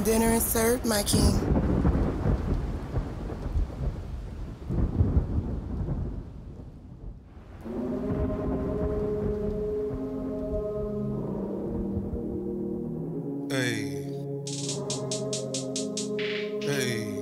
Dinner is served, my king. Hey. Hey.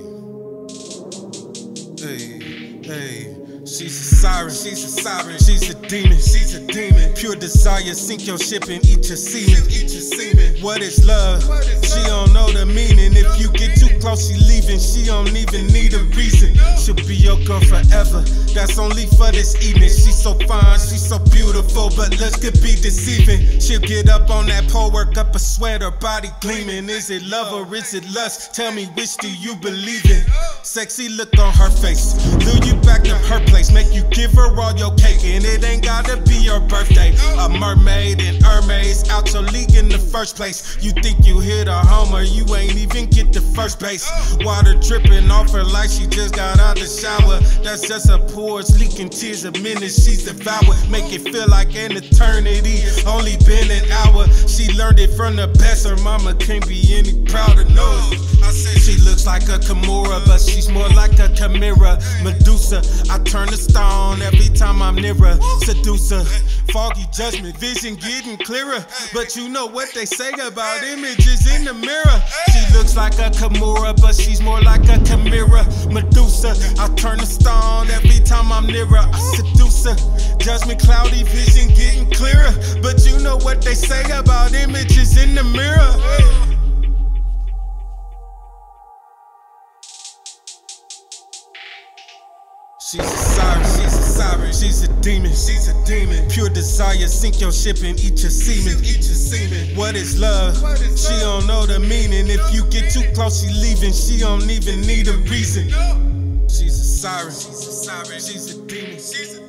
Hey. Hey. She's a siren, she's a siren, she's a demon, she's a demon. Pure desire, sink your ship and eat your semen, eat your semen. What is love? She don't know the meaning. If you get too close, she leaving. She don't even need a reason. She'll be your girl forever. That's only for this evening. She's so fine, she's so beautiful, but looks could be deceiving. She'll get up on that pole, work up a sweat, her body gleaming. Is it love or is it lust? Tell me, which do you believe in? Sexy look on her face, lure you back to her place, make you give her all your cake, and it ain't gotta be your birthday. A mermaid and Hermes out your league in the first place. You think you hit a homer, you ain't even get the first base. Water dripping off her like she just got out the shower. That's just her pores leaking tears a minute she's devoured. Make it feel like an eternity, only been an hour. She learned it from the best, her mama can't be any prouder, no. I said she looks like a Kimura, but she's more like a chimera. Medusa, I turn to stone every time I'm near her. Seducer, foggy judgment, vision getting clearer. But you know what they say about images in the mirror. She looks like a Kimura, but she's more like a chimera. Medusa, I turn to stone every time I'm near her. I seduce her, judgment cloudy, vision getting clearer. But you know what they say about images in the mirror. She's a siren, she's a siren, she's a demon, she's a demon. Pure desire, sink your ship and eat your semen, eat your semen. What is love? She don't know the meaning. If you get too close, she leaving. She don't even need a reason. She's a siren, she's a siren, she's a demon, she's a